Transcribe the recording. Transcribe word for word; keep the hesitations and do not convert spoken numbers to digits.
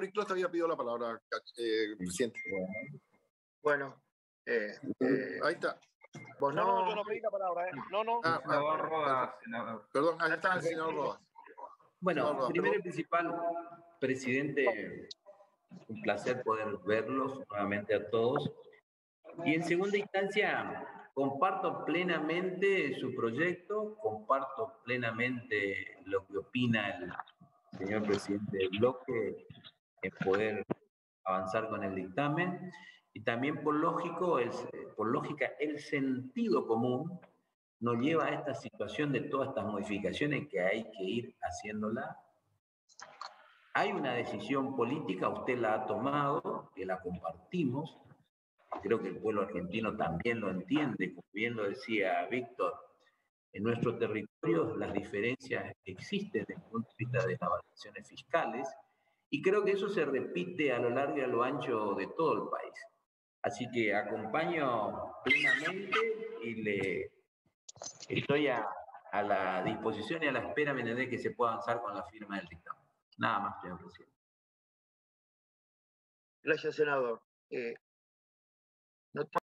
Periclosa había pedido la palabra, eh, presidente. Bueno, eh, eh, ahí está. Vos no, no, no, yo no pedí la palabra, ¿eh? No, no. Ah, Senador ah, Rodas, senador. Perdón, ahí está el señor Rodas. Bueno, Senador Rodas, primero y perdón. principal, presidente, un placer poder verlos nuevamente a todos. Y en segunda instancia, comparto plenamente su proyecto, comparto plenamente lo que opina el señor presidente del bloque en poder avanzar con el dictamen. Y también por, lógico, el, por lógica, el sentido común nos lleva a esta situación de todas estas modificaciones que hay que ir haciéndola. Hay una decisión política, usted la ha tomado, que la compartimos. Creo que el pueblo argentino también lo entiende, como bien lo decía Víctor. En nuestro territorio las diferencias existen desde el punto de vista de las valoraciones fiscales y creo que eso se repite a lo largo y a lo ancho de todo el país. Así que acompaño plenamente y le estoy a, a la disposición y a la espera, ¿me entendés?, que se pueda avanzar con la firma del dictamen. Nada más, señor presidente. Gracias, senador. Eh, no